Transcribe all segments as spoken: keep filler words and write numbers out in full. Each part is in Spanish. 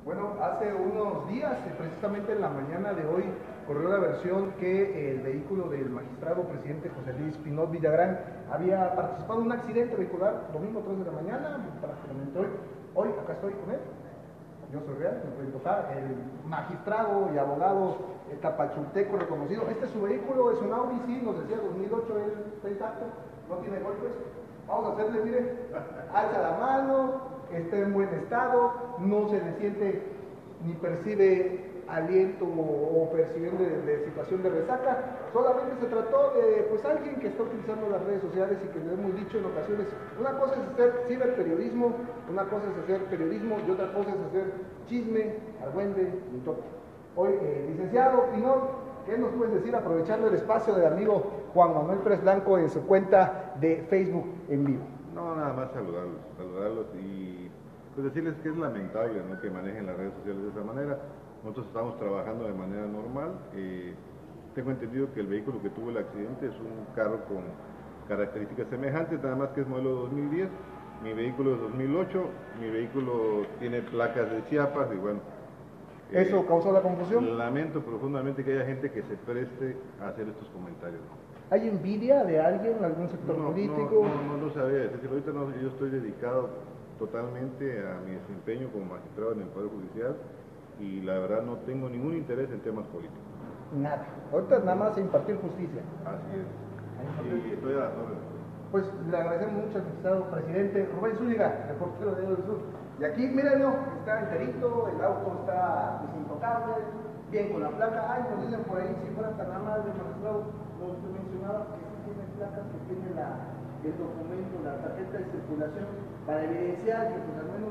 Bueno, hace unos días, precisamente en la mañana de hoy, corrió la versión que el vehículo del magistrado presidente José Luis Pinot Villagrán había participado en un accidente vehicular domingo tres de la mañana, prácticamente hoy. Hoy acá estoy con él. Yo soy real, me pueden tocar, el magistrado y abogado tapachulteco reconocido. Este es su vehículo, es un Audi, sí, nos decía dos mil ocho, él está intacto, no tiene golpes. Vamos a hacerle, mire, alza la mano, está en buen estado, no se le siente ni percibe aliento o, o percibiendo de, de situación de resaca. Solamente se trató de pues alguien que está utilizando las redes sociales y que le hemos dicho en ocasiones, una cosa es hacer ciberperiodismo, una cosa es hacer periodismo y otra cosa es hacer chisme, argüende y todo. Hoy, eh, licenciado Pinot, ¿qué nos puedes decir aprovechando el espacio del amigo Juan Manuel Pérez Blanco en su cuenta de Facebook en vivo? No, nada más saludarlos, saludarlos y pues decirles que es lamentable, ¿no?, que manejen las redes sociales de esa manera. Nosotros estamos trabajando de manera normal. Eh, tengo entendido que el vehículo que tuvo el accidente es un carro con características semejantes, nada más que es modelo dos mil diez. Mi vehículo es dos mil ocho, mi vehículo tiene placas de Chiapas y bueno. ¿Eso eh, causó la confusión? Lamento profundamente que haya gente que se preste a hacer estos comentarios. ¿Hay envidia de alguien, algún sector no, político? No, no, no, no sabía decir. Ahorita no, yo estoy dedicado totalmente a mi desempeño como magistrado en el Poder Judicial y la verdad no tengo ningún interés en temas políticos. Nada. Ahorita nada más impartir justicia. Así es. Y estoy a las órdenes. Pues le agradecemos mucho al magistrado presidente Rubén Zúñiga, reportero de Diario del Sur. Y aquí, mírenlo, está enterito, el auto está pues, intocable, bien con la placa. Ay, nos dicen por ahí, si fuera tan amable, magistrado, nos mencionaba que sí tiene placas, que tiene la, el documento, la tarjeta de circulación, para evidenciar que pues al menos...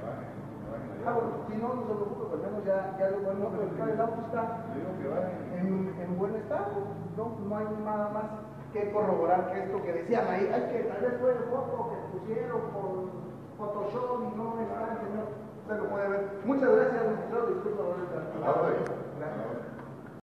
Ah, bueno, si no, no se preocupe, pues al menos ya, ya lo bueno, pero el auto está en, en buen estado, no, no hay nada más que corroborar que esto que decían ahí, ay, que tal vez fue foto que pusieron por Photoshop y no está, señor, usted lo puede ver. Muchas gracias, magistrado, disculpa por el... Gracias.